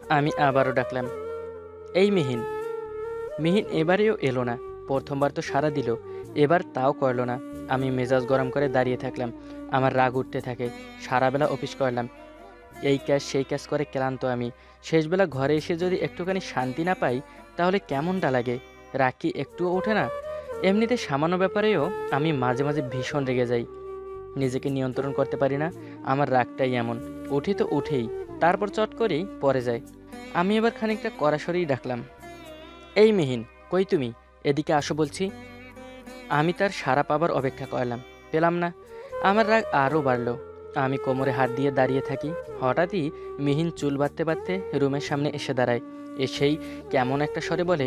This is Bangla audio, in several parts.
আমি আবারও ডাকলাম, এই মিহিন। মিহিন এবারেও এলো না। প্রথমবার তো সাড়া দিল, এবার তাও করল না। আমি মেজাজ গরম করে দাঁড়িয়ে থাকলাম। আমার রাগ উঠতে থাকে। সারাবেলা অফিস করলাম, এই কাজ সেই কাজ করে ক্লান্ত আমি। শেষবেলা ঘরে এসে যদি একটুখানি শান্তি না পাই তাহলে কেমনটা লাগে? রাগ কি একটুও ওঠে না? এমনিতে সামান্য ব্যাপারেও আমি মাঝে মাঝে ভীষণ রেগে যাই, নিজেকে নিয়ন্ত্রণ করতে পারি না। আমার রাগটাই এমন, উঠে তো উঠেই, তারপর চট করেই পড়ে যায়। আমি এবার খানিকটা কড়াসরেই ডাকলাম, এই মিহিন, কই তুমি? এদিকে আসো বলছি। আমি তার সাড়া পাবার অপেক্ষা করলাম, পেলাম না। আমার রাগ আরও বাড়ল। আমি কোমরে হাত দিয়ে দাঁড়িয়ে থাকি। হঠাৎই মিহিন চুল বাঁধতে বাঁধতে রুমের সামনে এসে দাঁড়ায়। এসেই কেমন একটা স্বরে বলে,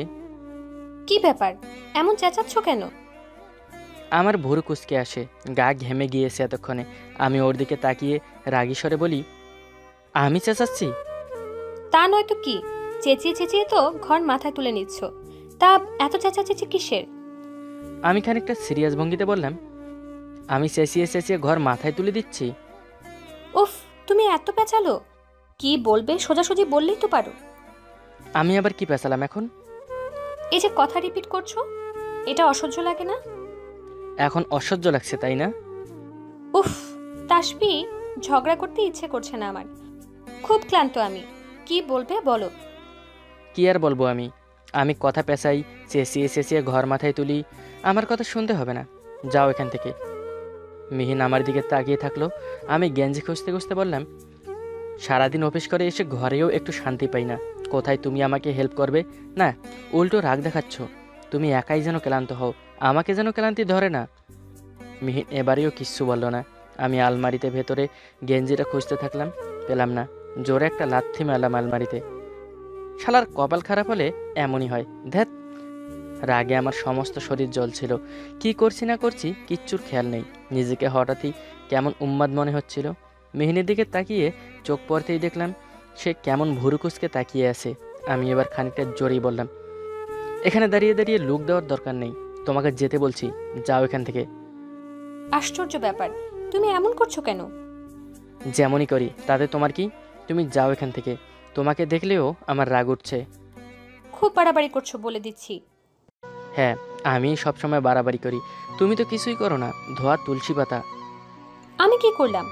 কি ব্যাপার, এমন চেঁচাচ্ছ কেন? আমার ভুরু কুঁচকে আসে, গা ঘেমে গিয়েছে এতক্ষণে। আমি ওর দিকে তাকিয়ে রাগী স্বরে বলি, আমি চেঁচাচ্ছি? তা নয় তো কি, চেঁচিয়ে চেঁচিয়ে তো ঘর মাথায় তুলে নিচ্ছ। তা এত চেঁচাচেঁচি কিসের? আমি খানিকটা সিরিয়াস ভঙ্গিতে বললাম, আমি চেঁচিয়ে চেঁচিয়ে ঘর মাথায় তুলে দিচ্ছি? উফ, তুমি এত পেঁচালো? কি বলবে সোজাসুজি বললেই তো পারো। আমি আবার কি পেঁচালাম এখন? এই যে কথা রিপিট করছো, এটা অসহ্য লাগে না? এখন অসহ্য লাগছে, তাই না? উফ, তাসবি, ঝগড়া করতে ইচ্ছে করছে না আমার। খুব ক্লান্ত আমি। কি বলবে বলো। কি আর বলবো আমি? আমি কথা পেঁচাই, চেঁচিয়ে চেঁচিয়ে ঘর মাথায় তুলি, আমার কথা শুনতে হবে না। যাও এখান থেকে। মিহিন আমার দিকে তাকিয়ে থাকলো। আমি গেঞ্জি খুঁজতে খুঁজতে বললাম, সারাদিন অফিস করে এসে ঘরেও একটু শান্তি পাই না। কোথায় তুমি আমাকে হেল্প করবে? না, উল্টো রাগ দেখাচ্ছ। তুমি একাই যেন ক্লান্ত হও, আমাকে যেন ক্লান্তি ধরে না। মিহিন এবারেও কিচ্ছু বলল না। আমি আলমারিতে ভেতরে গেঞ্জিটা খুঁজতে থাকলাম, পেলাম না। জোরে একটা লাথি মারলাম আলমারিতে। শালার কপাল খারাপ হলে এমনই হয়। ধ্যাত, রাগে আমার সমস্ত শরীর জ্বলছিল। কি করছি না করছি কিচ্ছুর খেয়াল নেই। নিজেকে হঠাৎই কেমন উন্মাদ মনে হচ্ছিল। মেহিনের দিকে তাকিয়ে চোখ পড়তেই দেখলাম সে কেমন ভুরু কুঁচকে তাকিয়ে আছে। আমি এবার খানিকটা জোরেই বললাম, এখানে দাঁড়িয়ে দাঁড়িয়ে লুক দেওয়ার দরকার নেই, তোমাকে যেতে বলছি, যাও এখান থেকে। আশ্চর্য ব্যাপার, তুমি এমন করছো কেন? যেমনই করি তাতে তোমার কি? তুমি যাও এখান থেকে। তোমাকে দেখলেও আমার রাগ উঠছে। খুব বাড়াবাড়ি করছো বলে দিচ্ছি। হ্যাঁ, আমি সবসময় বাড়াবাড়ি করি, তুমি তো কিছুই করো না। ধোয়া তুলসী পাতা। আমি কি করলাম?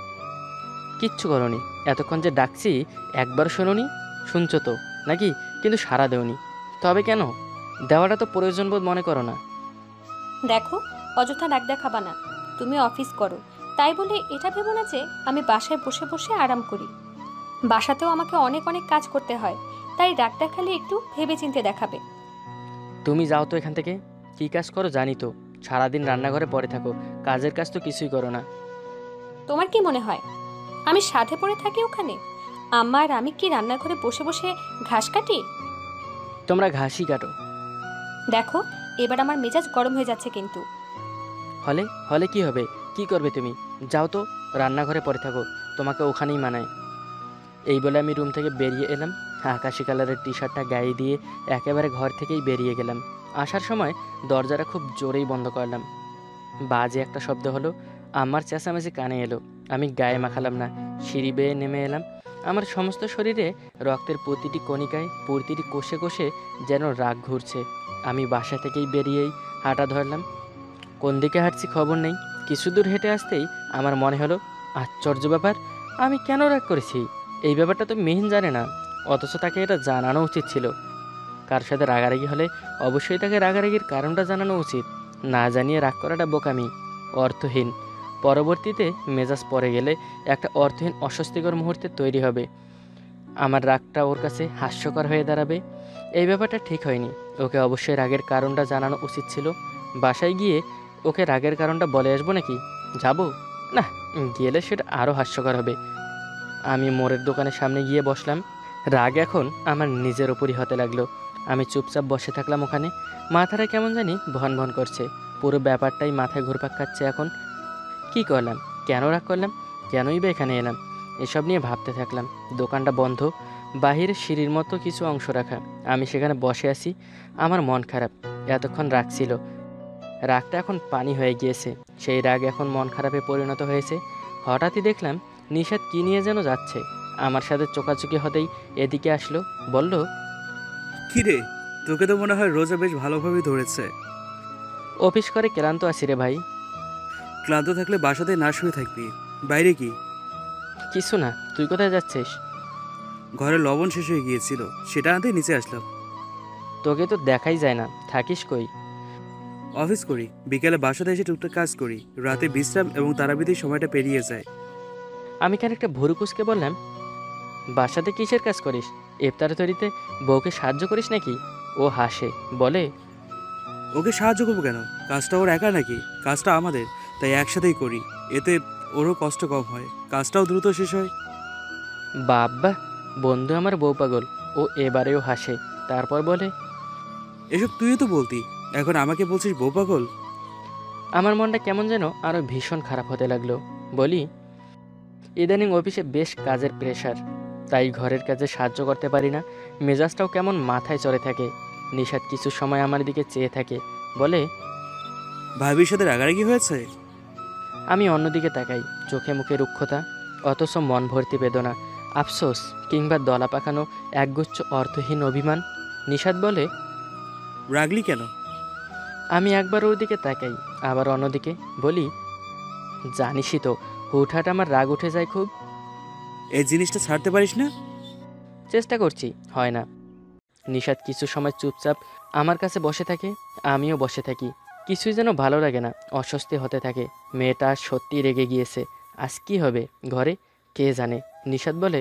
কিচ্ছু করনি। এতক্ষণ যে ডাকছি একবার শোনোনি? শুনছো তো নাকি? কিন্তু সাড়া দেওনি। তবে কেন? দেওয়াটা তো প্রয়োজনবোধ মনে করো না? দেখো, অযথা রাগ দেখাবা না। তুমি অফিস করো, তাই বলে এটা ভেবো না যে আমি বাসায় বসে বসে আরাম করি। বাসাতেও আমাকে অনেক অনেক কাজ করতে হয়, তাই রাগ দেখালে একটু ভেবেচিন্তে দেখাবে। তুমি যাও তো এখান থেকে। কী কাজ করো জানি তো, সারাদিন রান্নাঘরে পড়ে থাকো, কাজের কাজ তো কিছুই করো না। তোমার কি মনে হয় আমি সাধে পড়ে থাকি ওখানে? আমার আমি কি রান্নাঘরে বসে বসে ঘাস কাটি? তোমরা ঘাসই কাটো। দেখো, এবার আমার মেজাজ গরম হয়ে যাচ্ছে কিন্তু। হলে হলে কি হবে? কি করবে তুমি? যাও তো, রান্নাঘরে পড়ে থাকো, তোমাকে ওখানেই মানায়। এই বলে আমি রুম থেকে বেরিয়ে এলাম। আকাশি কালারের টি শার্টটা গায়ে দিয়ে একেবারে ঘর থেকেই বেরিয়ে গেলাম। আসার সময় দরজাটা খুব জোরেই বন্ধ করলাম। বাজে একটা শব্দ হলো, আমার চেঁচামেচি কানে এলো। আমি গায়ে মাখালাম না, সিঁড়ি বেয়ে নেমে এলাম। আমার সমস্ত শরীরে রক্তের প্রতিটি কণিকায়, প্রতিটি কোষে কোষে যেন রাগ ঘুরছে। আমি বাসা থেকেই বেরিয়েই হাঁটা ধরলাম। কোন দিকে হাঁটছি খবর নেই। কিছু দূর হেঁটে আসতেই আমার মনে হলো, আশ্চর্য ব্যাপার, আমি কেন রাগ করেছি? এই ব্যাপারটা তো মিহিন জানে না, অথচ তাকে এটা জানানো উচিত ছিল। কার সাথে রাগারাগি হলে অবশ্যই তাকে রাগারাগির কারণটা জানানো উচিত। না জানিয়ে রাগ করাটা বোকামি, অর্থহীন। পরবর্তীতে মেজাজ পড়ে গেলে একটা অর্থহীন অস্বস্তিকর মুহূর্তে তৈরি হবে। আমার রাগটা ওর কাছে হাস্যকর হয়ে দাঁড়াবে। এই ব্যাপারটা ঠিক হয়নি। ওকে অবশ্যই রাগের কারণটা জানানো উচিত ছিল। বাসায় গিয়ে ওকে রাগের কারণটা বলে আসবো নাকি? যাব না, গেলে সেটা আরও হাস্যকর হবে। আমি মোড়ের দোকানের সামনে গিয়ে বসলাম। রাগ এখন আমার নিজের ওপরই হতে লাগলো। আমি চুপচাপ বসে থাকলাম ওখানে। মাথাটা কেমন জানি ভন ভন করছে। পুরো ব্যাপারটাই মাথায় ঘুরপাক খাচ্ছে এখন। কি করলাম? কেন রাগ করলাম? কেনই বা এখানে এলাম? এসব নিয়ে ভাবতে থাকলাম। দোকানটা বন্ধ, বাহিরে সিঁড়ির মতো কিছু অংশ রাখা। আমি সেখানে বসে আছি। আমার মন খারাপ। এতক্ষণ রাগ ছিল, রাগটা এখন পানি হয়ে গিয়েছে। সেই রাগ এখন মন খারাপে পরিণত হয়েছে। হঠাৎই দেখলাম নিশাত কী নিয়ে যেন যাচ্ছে। আমার সাথে চোকাচুকি হতেই এদিকে আসলো, বলল, কি রে, তোকে তো মনে হয় রোজা বেশ ভালোভাবেই ধরেছে। অফিস করে ক্লান্ত আছি রে ভাই। ক্লান্ত থাকলে বাসাতে না শুয়ে থাকবি। বাইরে কি? কিছু না, তুই কোথায় যাচ্ছিস? ঘরে লবণ শেষ হয়ে গিয়েছিল, সেটা আনতে নিচে আসলাম। তোকে তো দেখাই যায় না, থাকিস কই? অফিস করি, বিকেলে বাসাতে এসে টুকটাক কাজ করি, রাতে বিশ্রাম এবং তারাবিদের সময়টা পেরিয়ে যায়। আমি খানিকটা ভুরু কুঁচকে বললাম, বাসাতে কিসের কাজ করিস? ইফতার তৈরিতে বউকে সাহায্য করিস নাকি? ও হাসে, বলে, ওকে সাহায্য করবো কেন? কাজটা ওর একা নাকি? কাজটা আমাদের, তাই একসাথেই করি। এতে ওরও কষ্ট কম হয়, কাজটাও দ্রুত শেষ হয়। বাবা, বন্ধু আমার বউ পাগল। ও এবারেও হাসে, তারপর বলে, এসব তুইও তো বলতি, এখন আমাকে বলছিস বউ পাগল? আমার মনটা কেমন যেন আরও ভীষণ খারাপ হতে লাগলো। বলি, ইদানিং অফিসে বেশ কাজের প্রেশার, তাই ঘরের কাজে সাহায্য করতে পারি না। মেজাজটাও কেমন মাথায় চড়ে থাকে। নিশাদ কিছু সময় আমার দিকে চেয়ে থাকে, বলে, ভাবির সাথে রাগারাগি হয়েছে? আমি অন্যদিকে তাকাই, চোখে মুখে রুক্ষতা, অথচ মন ভর্তি বেদনা, আফসোস কিংবা দলা পাকানো একগুচ্ছ অর্থহীন অভিমান। নিশাদ বলে, রাগলি কেন? আমি একবার ওর দিকে তাকাই, আবার অন্যদিকে। বলি, জানিসই তো, হুটহাট আমার রাগ উঠে যায় খুব। এই জিনিসটা ছাড়তে পারিস না? চেষ্টা করছি, হয় না। নিশাদ কিছু সময় চুপচাপ আমার কাছে বসে থাকে, আমিও বসে থাকি। কিছুই যেন ভালো লাগে না, অস্বস্তি হতে থাকে। মেয়েটা সত্যি রেগে গিয়েছে। আজ কী হবে ঘরে কে জানে। নিশাদ বলে,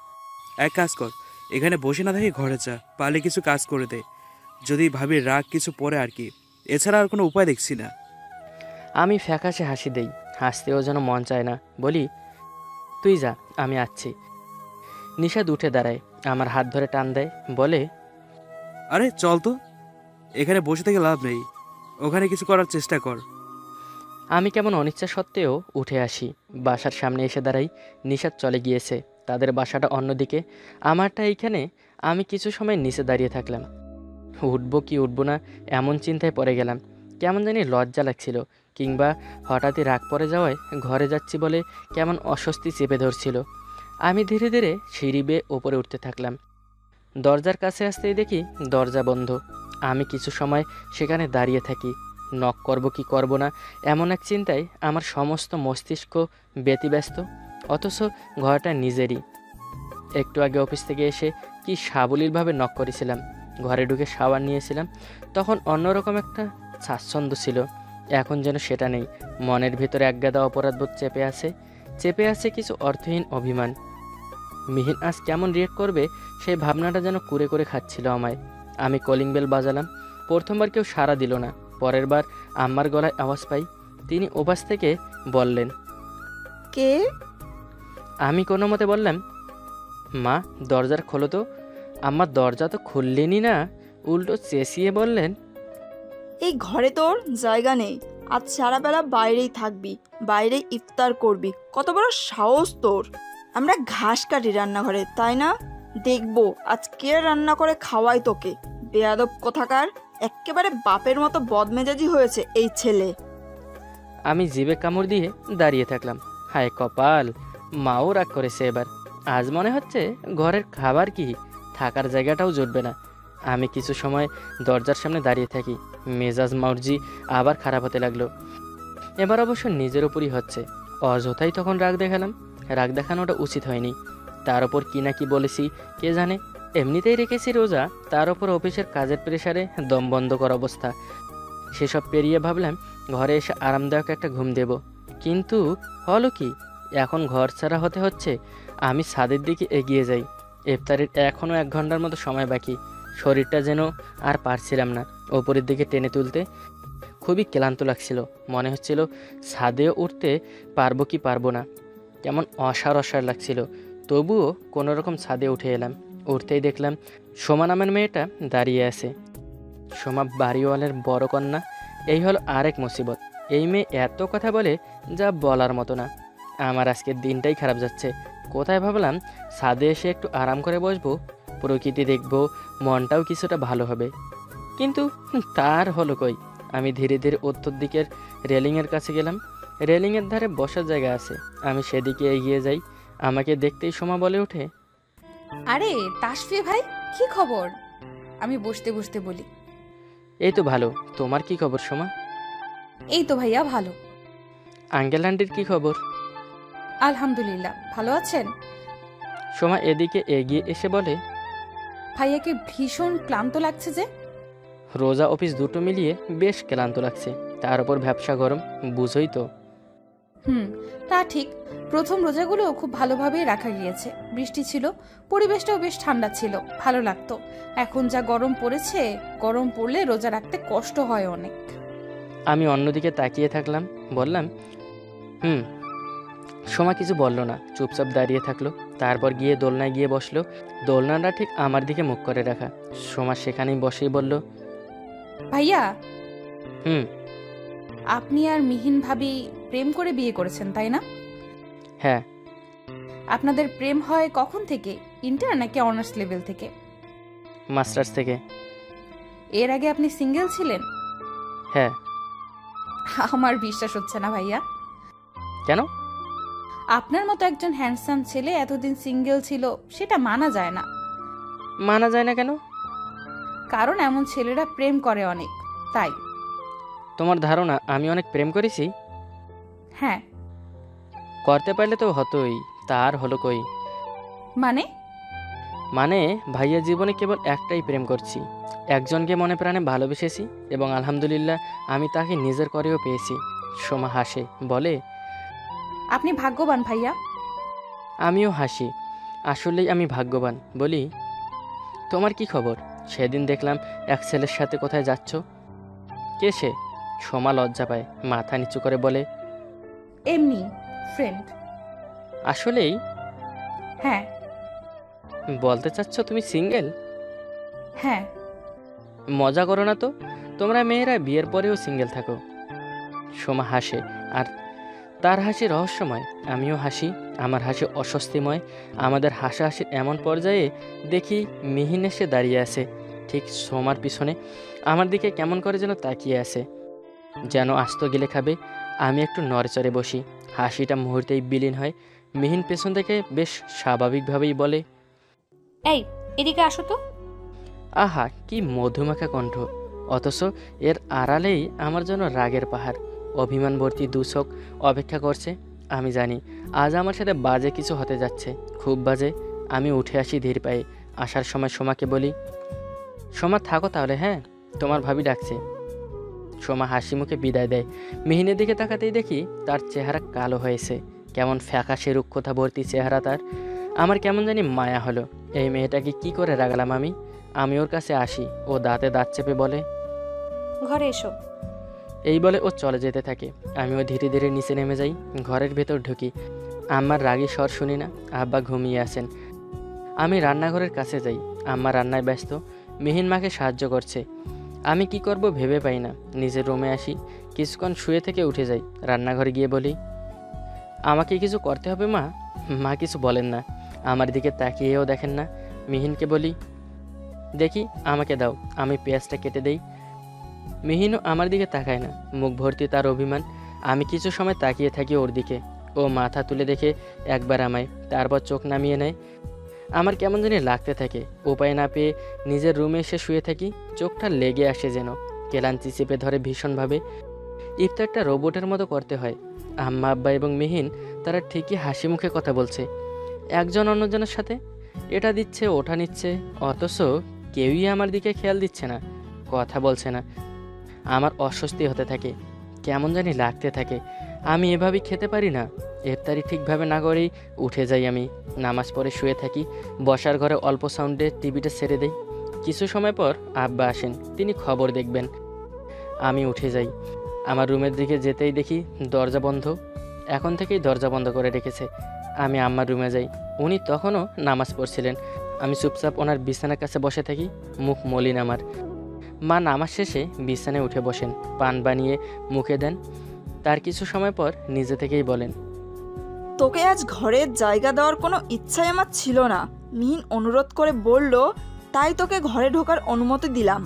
এক কাজ কর, এখানে বসে না থেকে ঘরে যা, পারলে কিছু কাজ করে দে। যদি ভাবির রাগ কিছু পরে আর কি, এছাড়া আর কোনো উপায় দেখছি না। আমি ফ্যাকাশে হাসি দেই, হাসতেও যেন মন চায় না। বলি, তুই যা, আমি আসছি। নিশাদ উঠে দাঁড়ায়, আমার হাত ধরে টান দেয়, বলে, আরে চল তো, এখানে বসে থেকে লাভ নেই, ওখানে কিছু করার চেষ্টা কর। আমি কেমন অনিচ্ছা সত্ত্বেও উঠে আসি, বাসার সামনে এসে দাঁড়াই। নিশাদ চলে গিয়েছে, তাদের বাসাটা অন্যদিকে, আমারটা এইখানে। আমি কিছু সময় নিচে দাঁড়িয়ে থাকলাম। উঠবো কি উঠবো না এমন চিন্তায় পড়ে গেলাম। কেমন জানি লজ্জা লাগছিল, কিংবা হঠাৎই রাগ পড়ে যাওয়ায় ঘরে যাচ্ছি বলে কেমন অস্বস্তি চেপে ধরছিল। আমি ধীরে ধীরে সিঁড়ি বেয়ে ওপরে উঠতে থাকলাম। দরজার কাছে আসতেই দেখি দরজা বন্ধ। আমি কিছু সময় সেখানে দাঁড়িয়ে থাকি। নক করব কি করব না এমন এক চিন্তায় আমার সমস্ত মস্তিষ্ক ব্যতিব্যস্ত, অথচ ঘরটা নিজেরই। একটু আগে অফিস থেকে এসে কি সাবলীলভাবে নক করেছিলাম, ঘরে ঢুকে শাওয়ার নিয়েছিলাম, তখন অন্যরকম একটা স্বাচ্ছন্দ্য ছিল। এখন যেন সেটা নেই। মনের ভিতরে একগাদা অপরাধবোধ চেপে আছে কিছু অর্থহীন অভিমান। মিহিন আজ কেমন রিয়েক্ট করবে সেই ভাবনাটা যেন কুরে করে খাচ্ছিল আমায়। আমি কলিং বেল বাজালাম, প্রথমবার কেউ সাড়া দিল না। পরের বার আম্মার গলায় আওয়াজ পাই। তিনি ওপাশ থেকে বললেন, কে? আমি কোনো মতে বললাম, মা দরজার খোলো তো। আম্মা দরজা তো খুললেনই না, উল্টো চেঁচিয়ে বললেন, এই ঘরে তোর জায়গা নেই, আজ সারা বেলা বাইরেই থাকবি, বাইরেই ইফতার করবি, কত বড় সাহস তোর! আমরা ঘাস কাটি রান্নাঘরে, তাই না? দেখবো আজ কে রান্না করে খাওয়াই তোকে। বেয়াদব কোথাকার, এক্কেবারে বাপের মতো বদমেজাজি হয়েছে এই ছেলে। আমি জিভে কামড় দিয়ে দাঁড়িয়ে থাকলাম। হায় কপাল, মাও রাগ করেছে এবার। আজ মনে হচ্ছে ঘরের খাবার কি থাকার জায়গাটাও জুটবে না। আমি কিছু সময় দরজার সামনে দাঁড়িয়ে থাকি। মেজাজ মার্জি আবার খারাপ হতে লাগলো। এবার অবশ্য নিজের উপরই হচ্ছে। অযথাই তখন রাগ দেখালাম। রাগ দেখানোটা উচিত হয়নি। তার ওপর কি না কি বলেছি কে জানে। এমনিতেই রেখেছি রোজা, তার ওপর অফিসের কাজের প্রেশারে দম বন্ধ করা অবস্থা। সেসব পেরিয়ে ভাবলাম ঘরে এসে আরামদায়ক একটা ঘুম দেব। কিন্তু হলো কি, এখন ঘর ছাড়া হতে হচ্ছে। আমি ছাদের দিকে এগিয়ে যাই। ইফতারের এখনও 1 ঘন্টার মতো সময় বাকি। শরীরটা যেন আর পারছিলাম না ওপরের দিকে টেনে তুলতে। খুবই ক্লান্ত লাগছিল। মনে হচ্ছিল ছাদেও উঠতে পারবো কি পারবো না। কেমন অসার লাগছিল। তবুও কোনোরকম ছাদে উঠে এলাম। উঠতেই দেখলাম সোমা নামের মেয়েটা দাঁড়িয়ে আছে। সোমা বাড়িওয়ালের বড় কন্যা। এই হলো আরেক মুসিবত। এই মেয়ে এত কথা বলে যা বলার মতো না। আমার আজকের দিনটাই খারাপ যাচ্ছে। কোথায় ভাবলাম ছাদে এসে একটু আরাম করে বসবো, প্রকৃতি দেখবো, মনটাও কিছুটা ভালো হবে। কিন্তু তার হলো কই। আমি ধীরে ধীরে উত্তর দিকের রেলিংয়ের কাছে গেলাম। রেলিংয়ের ধারে বসার জায়গা আছে। আমি সেদিকে এগিয়ে যাই। আমাকে দেখতেই সোমা বলে ওঠে, আরে তাসফি ভাই, কি খবর? আমি বসতে বসতে বলি, এই তো ভালো, তোমার কি খবর সোমা? এই তো ভাইয়া ভালো। আঙ্কেল আন্টির কি খবর? আলহামদুলিল্লাহ, ভালো আছেন? সোমা এদিকে এগিয়ে এসে বলে, ভাইয়াকে ভীষণ ক্লান্ত লাগছে যে। রোজা অফিস দুটো মিলিয়ে বেশ ক্লান্ত লাগছে, তার উপর ব্যবসা গরম, বুঝোই তো। তা ঠিক। প্রথম রোজাগুলো খুব ভালোভাবেই রাখা গিয়েছে, বৃষ্টি ছিল, পরিবেশটাও বেশ ঠান্ডা ছিল, ভালো লাগতো। এখন যা গরম পড়েছে, গরম পড়লে রোজা রাখতে কষ্ট হয় অনেক। আমি অন্যদিকে তাকিয়ে থাকলাম, বললাম, সোমা কিছু বলল না, চুপচাপ দাঁড়িয়ে থাকলো। তারপর গিয়ে দোলনায় গিয়ে বসলো। দোলনাটা ঠিক আমার দিকে মুখ করে রাখা। সোমা সেখানেই বসেই বলল, ভাইয়া, হুম আপনি আর মিহিন ভাবি প্রেম করে বিয়ে করেছেন, তাই না? হ্যাঁ। আপনাদের প্রেম হয় কখন থেকে? ইন্টার নাকি অনার্স লেভেল থেকে? মাস্টার্স থেকে। এর আগে আপনি সিঙ্গেল ছিলেন? হ্যাঁ। আমার বিশ্বাস হচ্ছে না ভাইয়া। কেন? আপনার মতো একজন হ্যান্ডসাম ছেলে এতদিন সিঙ্গেল ছিল, সেটা মানা যায় না। মানা যায় না কেন? কারণ এমন ছেলেরা প্রেম করে অনেক, তাই। তোমার ধারণা আমি অনেক প্রেম করেছি? হ্যাঁ। করতে পারলে তো হতোই, তার হলো কই। মানে ভাইয়া জীবনে কেবল একটাই প্রেম করছি, একজনকে মনে প্রাণে ভালোবেসেছি এবং আলহামদুলিল্লাহ আমি তাকে নিজের করেও পেয়েছি। সোমা হাসে, বলে, আপনি ভাগ্যবান ভাইয়া। আমিও হাসি, আসলেই আমি ভাগ্যবান। বলি, তোমার কি খবর? সেদিন দেখলাম এক ছেলের সাথে কোথায় যাচ্ছ। কে সে? সোমা লজ্জা পায়, মাথা নিচু করে বলে, এমনি ফ্রেন্ড। আসলেই? হ্যাঁ। বলতে চাচ্ছ তুমি সিঙ্গেল? হ্যাঁ। মজা করো না তো, তোমরা মেয়েরা বিয়ের পরেও সিঙ্গেল থাকো। সোমা হাসে, আর তার হাসি রহস্যময়। আমিও হাসি, আমার হাসি অস্বস্তিময়। আমাদের হাসাহাসির এমন পর্যায়ে দেখি মিহিন এসে দাঁড়িয়ে আছে ঠিক সোমার পিছনে, আমার দিকে কেমন করে যেন তাকিয়ে আছে, যেন আস্ত গেলে খাবে। আমি একটু নড়েচড়ে বসি, হাসিটা মুহূর্তেই বিলীন হয়। মিহিন পেছন থেকে বেশ স্বাভাবিকভাবেই বলে, এই এদিকে আসো তো। আহা, কি মধুমাখা কণ্ঠ! অথচ এর আড়ালেই আমার জন্য রাগের পাহাড়, অভিমান ভর্তি দুচোখ অপেক্ষা করছে। আমি জানি আজ আমার সাথে বাজে কিছু হতে যাচ্ছে, খুব বাজে। আমি উঠে আসি ধীর পায়ে। আসার সময় সোমাকে বলি, সোমা থাকো তাহলে, হ্যাঁ, তোমার ভাবি ডাকছে। সোমা হাসি মুখে বিদায় দেয়। মিহিনের দিকে তাকাতেই দেখি তার চেহারা কালো হয়েছে, কেমন ফ্যাকাশে রুক্ষতা ভর্তি চেহারা তার। আমার কেমন জানি মায়া হলো, এই মেয়েটাকে কি করে রাগালাম আমি। আমি ওর কাছে আসি, ও দাঁতে দাঁত চেপে বলে, ঘরে এসো। এই বলে ও চলে যেতে থাকে। আমিও ধীরে ধীরে নিচে নেমে যাই, ঘরের ভেতর ঢুকি। আম্মার রাগী স্বর শুনি না, আব্বা ঘুমিয়ে আছেন। আমি রান্নাঘরের কাছে যাই, আম্মা রান্নায় ব্যস্ত, মিহিন মাকে সাহায্য করছে। আমি কি করব ভেবে পাই না। নিজের রুমে আসি, কিছুক্ষণ শুয়ে থেকে উঠে যাই। রান্নাঘরে গিয়ে বলি, আমাকে কিছু করতে হবে মা? মা কিছু বলেন না, আমার দিকে তাকিয়েও দেখেন না। মিহিনকে বলি, দেখি আমাকে দাও, আমি পেঁয়াজটা কেটে দেই। মিহিনও আমার দিকে তাকায় না, মুখ ভর্তি তার অভিমান। আমি কিছু সময় তাকিয়ে থাকি ওর দিকে। ও মাথা তুলে দেখে একবার আমায়, তারপর চোখ নামিয়ে নেয়। আমার কেমন জানি লাগতে থাকে, উপায় না পেয়ে নিজের রুমে এসে শুয়ে থাকি। চোখটা লেগে আসে যেন, ক্লান্তি চেপে ধরে ভীষণভাবে। ইফতারটা রোবটের মতো করতে হয়। আম্মা আব্বা এবং মিহিন তারা ঠিকই হাসি মুখে কথা বলছে একজন অন্যজনের সাথে, এটা দিচ্ছে ওটা নিচ্ছে, অথচ কেউই আমার দিকে খেয়াল দিচ্ছে না, কথা বলছে না। আমার অস্বস্তি হতে থাকে, কেমন জানি লাগতে থাকে। আমি এভাবেই খেতে পারি না। ইফতারি ঠিকভাবে না করেই উঠে যাই আমি, নামাজ পড়ে শুয়ে থাকি। বসার ঘরে অল্প সাউন্ডে টিভিটা ছেড়ে দেই। কিছু সময় পর আব্বা আসেন, তিনি খবর দেখবেন। আমি উঠে যাই, আমার রুমের দিকে যেতেই দেখি দরজা বন্ধ। এখন থেকেই দরজা বন্ধ করে রেখেছে। আমি আম্মার রুমে যাই, উনি তখনও নামাজ পড়ছিলেন। আমি চুপচাপ ওনার বিছানার কাছে বসে থাকি, মুখ মলিন আমার। মা নামাজ শেষে বিছানায় উঠে বসেন, পান বানিয়ে মুখে দেন। তার কিছু সময় পর নিজে থেকেই বলেন, তোকে আজ ঘরের জায়গা দেওয়ার কোনো ইচ্ছাই আমার ছিল না, মিহিন অনুরোধ করে বলল, তাই তোকে ঘরে ঢোকার অনুমতি দিলাম।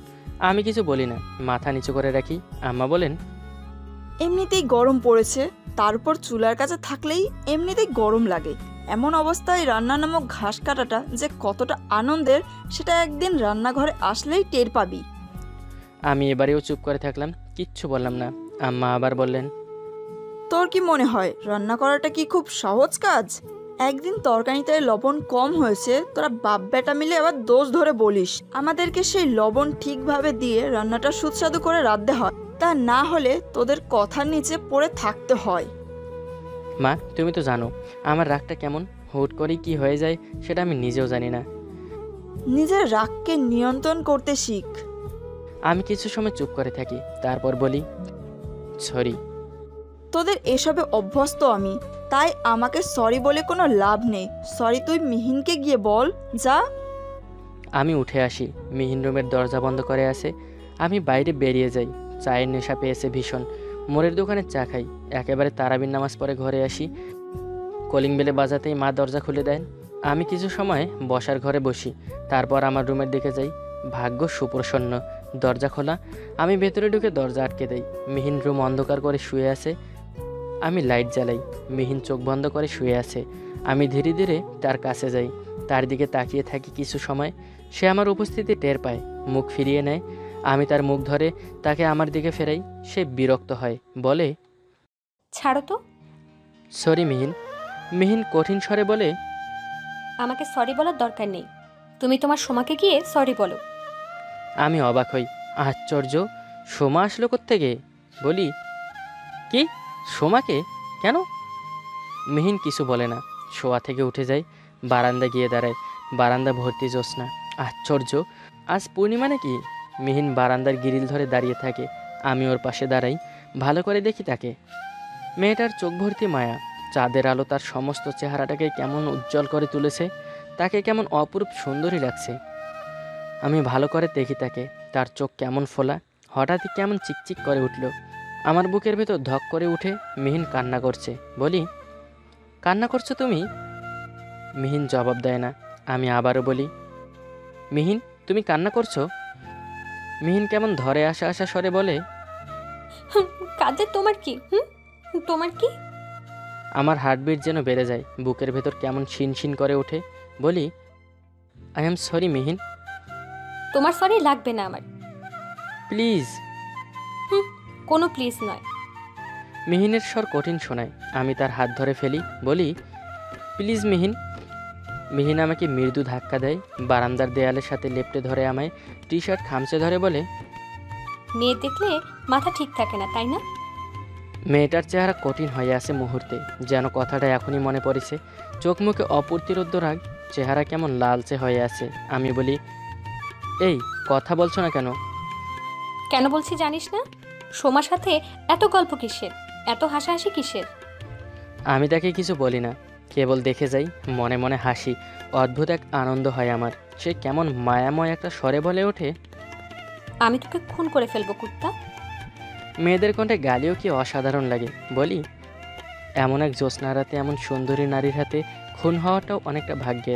আমি কিছু বলি না, মাথা নিচু করে রাখি। আম্মা বলেন, এমনিতেই গরম পড়েছে, তারপর চুলার কাছে থাকলেই এমনিতেই গরম লাগে। এমন অবস্থায় রান্না নামক ঘাস কাটাটা যে কতটা আনন্দের সেটা একদিন রান্নাঘরে আসলেই টের পাবি। আমি এবারেও চুপ করে থাকলাম, কিচ্ছু বললাম না। আম্মা আবার বললেন, তোর কি মনে হয় রান্না করাটা কি খুব সহজ কাজ? একদিন তরকারিতে লবণ কম হয়েছে, তোরা বাপ বেটা মিলে আবার দোষ ধরে বলিস। আমাদেরকে সেই লবণ ঠিকভাবে দিয়ে রান্নাটা সুস্বাদু করে রাঁধতে হয়, তা না হলে তোদের কথার নিচে পড়ে থাকতে হয়। মা তুমি তো জানো আমার রাগটা কেমন, হুট করেই কি হয়ে যায় সেটা আমি নিজেও জানি না। নিজের রাগকে নিয়ন্ত্রণ করতে শিখ। আমি কিছু সময় চুপ করে থাকি, তারপর বলি, সরি। তোদের এসবে অভ্যস্ত আমি, তাই আমাকে সরি বলে কোনো লাভ নেই। সরি তুই মিহিনকে গিয়ে বল, যা। আমি উঠে আসি, মিহিন রুমের দরজা বন্ধ করে আসে। আমি বাইরে বেরিয়ে যাই। চায়ের নেশা পেয়েছে ভীষণ। মোড়ের দোকানে চা খাই, একেবারে তারাবির নামাজ পড়ে ঘরে আসি। কলিং বেলে বাজাতেই মা দরজা খুলে দেন। আমি কিছু সময় বসার ঘরে বসি, তারপর আমার রুমের দিকে যাই। ভাগ্য সুপ্রসন্ন, দরজা খোলা। আমি ভেতরে ঢুকে দরজা আটকে দেই। মিহিন রুম অন্ধকার করে শুয়ে আছে। আমি লাইট জ্বালাই। মিহিন চোখ বন্ধ করে শুয়ে আছে। আমি ধীরে ধীরে তার কাছে যাই, তার দিকে তাকিয়ে থাকি কিছু সময়। সে আমার উপস্থিতি টের পায়, মুখ ফিরিয়ে নেয়। আমি তার মুখ ধরে তাকে আমার দিকে ফেরাই। সে বিরক্ত হয়, বলে, ছাড়ো তো। সরি মিহিন। মিহিন কঠিন স্বরে বলে, আমাকে সরি বলার দরকার নেই, তুমি তোমার সোমাকে গিয়ে সরি বলো। আমি অবাক হই, আশ্চর্য, সোমা আসলো কোত্থেকে? বলি, কি সোমাকে? কেন? মিহিন কিছু বলে না, শোয়া থেকে উঠে যায়, বারান্দা গিয়ে দাঁড়ায়। বারান্দা ভর্তি জ্যোৎস্না। আশ্চর্য, আজ পূর্ণিমা নাকি? মিহিন বারান্দার গ্রিল ধরে দাঁড়িয়ে থাকে। আমি ওর পাশে দাঁড়াই, ভালো করে দেখি তাকে। মেয়েটার চোখ ভর্তি মায়া। চাঁদের আলো তার সমস্ত চেহারাটাকে কেমন উজ্জ্বল করে তুলেছে। তাকে কেমন অপরূপ সুন্দরী লাগছে। আমি ভালো করে দেখি তাকে। তার চোখ কেমন ফোলা, হঠাৎই কেমন চিকচিক করে উঠল। আমার বুকের ভেতর ধক করে উঠে। মিহিন কান্না করছে। বলি, কান্না করছো তুমি? মিহিন জবাব দেয় না। আমি আবারও বলি, মিহিন তুমি কান্না করছো? মিহিন কেমন ধরে আসা আসা স্বরে বলে, কাজে তোমার কি? তোমার কি? আমার হার্টবিট যেন বেড়ে যায়, বুকের ভেতর কেমন শিনশিন করে ওঠে। বলি, আই এম সরি মিহিন। তোমার সরি লাগবে না আমার। প্লিজ। কোনো প্লিজ নয়। মিহিনের স্বর কঠিন শোনায়। আমি তার হাত ধরে ফেলি, বলি, প্লিজ মিহিন। মিহিন আমাকে মৃদু ধাক্কা দেয়, বারান্দার দেয়ালের সাথে লেপ্টে ধরে আমায় টি শার্ট খামচে ধরে বলে, মেয়ে দেখলে মাথা ঠিক থাকে না, তাই না? মেয়েটার চেহারা কঠিন হয়ে আসে মুহূর্তে, যেন কথাটা এখনই মনে পড়েছে। চোখ মুখে অপ্রতিরোধ্য রাগ, চেহারা কেমন লালচে হয়ে আছে। আমি বলি, এই কথা বলছো না কেন? কেন বলছি জানিস না? সোমার সাথে এত গল্প কিসের, এত হাসাহাসি কিসের? আমি তাকে কিছু বলি না, কেবল দেখে যাই, মনে মনে হাসি। অদ্ভুত এক আনন্দ হয় আমার। সে কেমন মায়াময় একটা স্বরে বলে ওঠে, আমি তোকে খুন করে ফেলবো কুত্তা। মেয়েদের কণ্ঠে গালিও কি অসাধারণ লাগে। বলি, এমন এক জ্যোৎস্না রাতে এমন সুন্দরী নারীর হাতে খুন হওয়াটাও অনেকটা ভাগ্যের।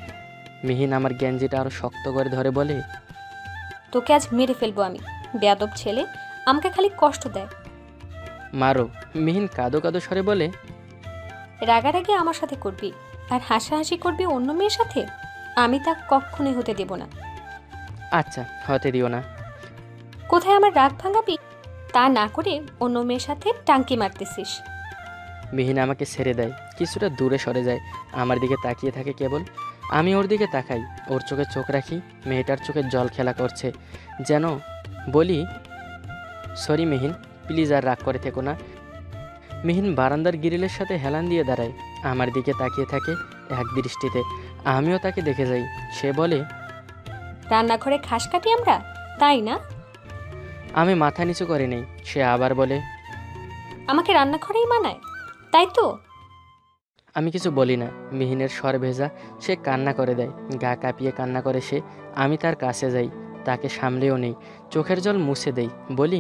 মিহিন আমার গেঞ্জিটা আরো শক্ত করে ধরে বলে, তোকে আজ মেরে ফেলবো আমি। বেয়াদব ছেলে, আমাকে খালি কষ্ট দেয়। মারো। মিহিন কাঁদো কাঁদো স্বরে বলে, রাগারাগি আমার সাথে করবি আর হাসাহাসি করবি অন্য মেয়ের সাথে, আমি তা কখনোই হতে দেব না। আচ্ছা হতে দিও না। কোথায় আমার রাগ ভাঙাবি, তা না করে অন্য মেয়ের সাথে টাঙ্কি মারতেছিস। মিহিন আমাকে ছেড়ে দেয়, কিছুটা দূরে সরে যায়, আমার দিকে তাকিয়ে থাকে কেবল। আমি ওর দিকে তাকাই, ওর চোখে চোখ রাখি। মেয়েটার চোখে জল খেলা করছে যেন। বলি, সরি মিহিন, প্লিজ আর রাগ করে থেকো না। মিহিন বারান্দার গ্রিলের সাথে হেলান দিয়ে দাঁড়ায়, আমার দিকে তাকিয়ে থাকে এক দৃষ্টিতে। আমিও তাকে দেখে যাই। সে বলে, রান্নাঘরে ঘাস কাটি আমরা, তাই না? আমি মাথা নিচু করে নেই। সে আবার বলে, আমাকে রান্নাঘরেই মানায়, তাই তো? আমি কিছু বলি না। মিহিনের স্বর ভেজা, সে কান্না করে দেয়, গা কাঁপিয়ে কান্না করে সে। আমি তার কাছে যাই, তাকে সামলেও নেই, চোখের জল মুছে দেই। বলি,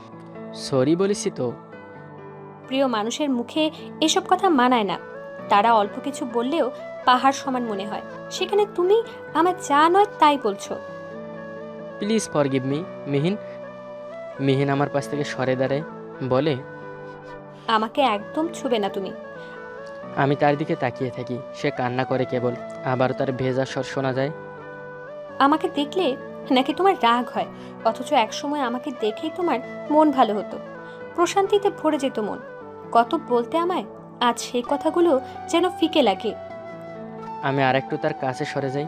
সরি বলেছি তো। প্রিয় মানুষের মুখে এসব কথা মানায় না। তারা অল্প কিছু বললেও পাহাড় সমান মনে হয়, সেখানে তুমি আমার যা নয় তাই বলছো। Please forgive me Mihin. Mihin আমার পাশ থেকে সরে দাঁড়ায়, বলে, আমাকে একদম ছুবে না তুমি। আমি তার দিকে তাকিয়ে থাকি, সে কান্না করে কেবল, আবার তার ভেজা স্বর শোনা যায়। আমাকে দেখলে নাকি তোমার রাগ হয়, অথচ একসময় আমাকে দেখেই তোমার মন ভালো হতো, প্রশান্তিতে ভরে যেত মন। কত বলতে আমায়, আজ সেই কথাগুলো যেন ফিকে লাগে। আমি আরেকটু তার কাছে সরে যাই।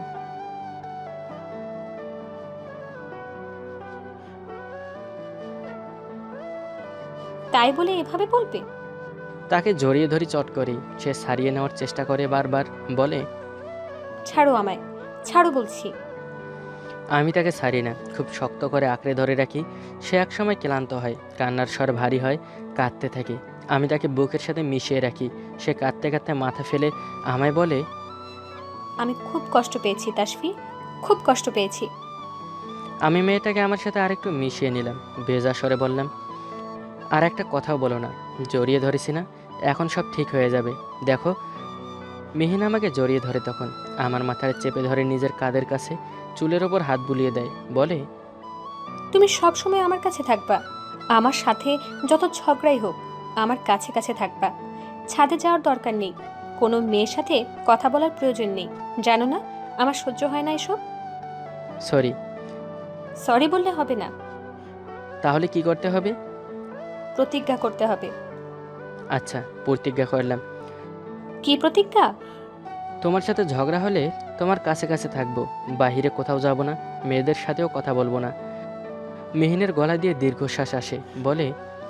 তাই বলে এভাবে বলবে? তাকে জড়িয়ে ধরি চট করেই, সে ছাড়িয়ে নেওয়ার চেষ্টা করে বারবার, বলে, ছাড়ো আমায়, ছাড়ো বলছি। আমি তাকে ছাড়ি না, খুব শক্ত করে আঁকড়ে ধরে রাখি। সে একসময় ক্লান্ত হয়, কান্নার স্বর ভারী হয়, কাঁদতে থাকে। আমি তাকে বুকের সাথে মিশিয়ে রাখি। সে কাঁদতে কাঁদতে মাথা ফেলে আমায় বলে, আমি খুব কষ্ট পেয়েছি তাসফি, খুব কষ্ট পেয়েছি। আমি মেয়েটাকে আমার সাথে আরেকটু মিশিয়ে নিলাম, ভেজা স্বরে বললাম, আর একটা কথাও বলো না, জড়িয়ে ধরেছি না, এখন সব ঠিক হয়ে যাবে, দেখো। মিহিন আমাকে জড়িয়ে ধরে তখন, আমার মাথায় চেপে ধরে নিজের কাঁধের কাছে চুলের ওপর হাত বুলিয়ে দেয়, বলে, তুমি সব সময় আমার কাছে থাকবা, আমার সাথে যত ঝগড়াই হোক আমার কাছে কাছে থাকবা। ছাদে যাওয়ার দরকার নেই, কোনো মেয়ের সাথে কথা বলার প্রয়োজন নেই, জানো না আমার সহ্য হয় না এসব। সরি। সরি বললে হবে না, তাহলে কি করতে হবে? প্রতিজ্ঞা করতে হবে। আচ্ছা, প্রতিজ্ঞা করলাম। কি প্রতিজ্ঞা? তোমার সাথে ঝগড়া হলে তোমার কাছে কাছে থাকবো, বাহিরে কোথাও যাব না, মেয়েদের সাথেও কথা বলবো না। মিহিনের গলা দিয়ে দীর্ঘশ্বাস আসে, বলে,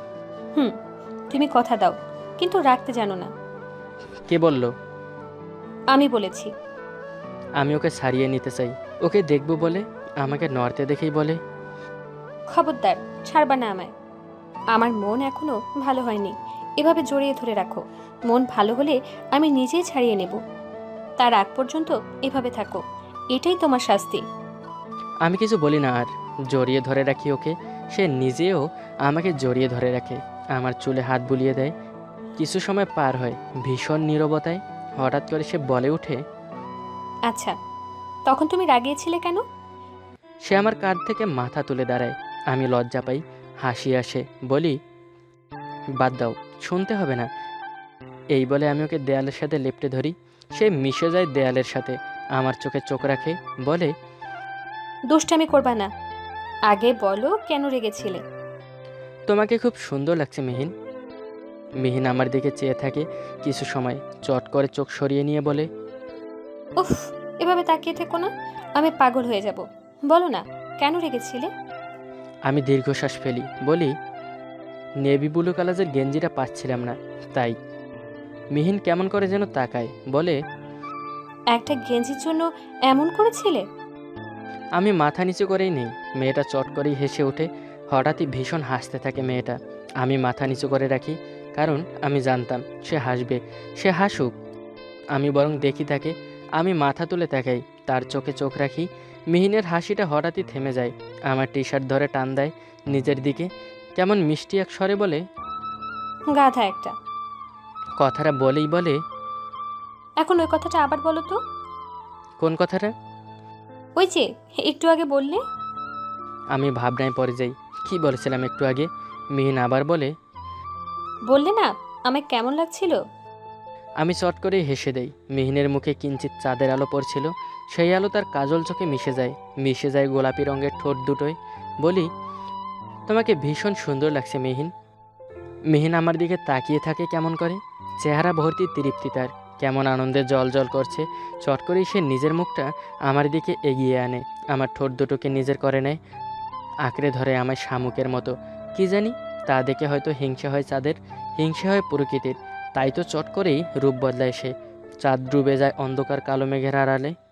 তুমি কথা দাও, কিন্তু রাখতে জানো না। কে বলল? আমি বলেছি। আমি ওকে ছাড়িয়ে নিতে চাই, ওকে দেখবো বলে আমাকে নড়তে দেখেই বলে, খবরদার, ছাড়বা না আমায়। আমার মন এখনো ভালো হয়নি, এভাবে জড়িয়ে ধরে রাখো। মন ভালো হলে আমি নিজেই ছাড়িয়ে নেব, তার আগ পর্যন্ত এভাবে থাকো, এটাই তোমার শাস্তি। আমি কিছু বলি না আর, জড়িয়ে ধরে রাখি ওকে। সে নিজেও আমাকে জড়িয়ে ধরে রাখে, আমার চুলে হাত বুলিয়ে দেয়। কিছু সময় পার হয় ভীষণ নীরবতায়। হঠাৎ করে সে বলে ওঠে, আচ্ছা, তখন তুমি রাগিয়েছিলে কেন? সে আমার কাঁধ থেকে মাথা তুলে দাঁড়ায়। আমি লজ্জা পাই, হাসি আসে, বলি, বাদ দাও, শুনতে হবে না। এই বলে আমি ওকে দেয়ালের সাথে লেপ্টে ধরি। সে মিশে যায় দেয়ালের সাথে, আমার চোখে চোখ রাখে, বলে, দুষ্টামি করবা না, আগে বলো কেন রেগেছিলে। তোমাকে খুব সুন্দর লাগছে মিহিন। মিহিন আমার দিকে চেয়ে থাকে কিছু সময়, চট করে চোখ সরিয়ে নিয়ে বলে, উফ, এভাবে তাকিয়ে থেকো না, আমি পাগল হয়ে যাব। বলো না কেন রেগেছিলে। আমি দীর্ঘশ্বাস ফেলি, বলি, নেভি ব্লু কালারের গেঞ্জিটা পাচ্ছিলাম না, তাই। মিহিন কেমন করে যেন তাকায়, বলে, একটা গেঞ্জির জন্য এমন করেছিলে? আমি মাথা নিচু করেই নেই। মেয়েটা চট করেই হেসে ওঠে, হঠাৎই ভীষণ হাসতে থাকে মেয়েটা। আমি মাথা নিচু করে রাখি, কারণ আমি জানতাম সে হাসবে। সে হাসুক, আমি বরং দেখি তাকে। আমি মাথা তুলে তাকাই, তার চোখে চোখ রাখি। মিহিনের হাসিটা হঠাৎই থেমে যায়, আমার টি শার্ট ধরে টান দেয় নিজের দিকে, কেমন মিষ্টি এক স্বরে বলে, গাধা একটা। কথাটা বলেই বলে, এখন ওই কথাটা আবার বলো তো। কোন কথাটা? ওই যে একটু আগে বললে। আমি ভাবনায় পড়ে যাই, কি বলেছিলাম একটু আগে? মিহিন আবার বললে না আমায় কেমন লাগছিল। আমি চট করে হেসে দেই। মিহিনের মুখে কিঞ্চিত চাঁদের আলো পড়ছিল, সেই আলো তার কাজল চোখে মিশে যায় গোলাপি রঙের ঠোঁট দুটোয়। বলি, তোমাকে ভীষণ সুন্দর লাগছে মিহিন। মিহিন আমার দিকে তাকিয়ে থাকে কেমন করে, চেহারা ভর্তি তৃপ্তি তার, কেমন আনন্দে জল জল করছে। চট করেই সে নিজের মুখটা আমার দিকে এগিয়ে আনে, আমার ঠোঁট দুটোকে নিজের করে নেয়, আঁকড়ে ধরে আমায় শামুকের মতো। কি জানি, তা দেখে হয়তো হিংসা হয় চাঁদের, হিংসা হয় প্রকৃতির, তাই তো চট করেই রূপ বদলায় সে। চাঁদ ডুবে যায় অন্ধকার কালো মেঘের আড়ালে।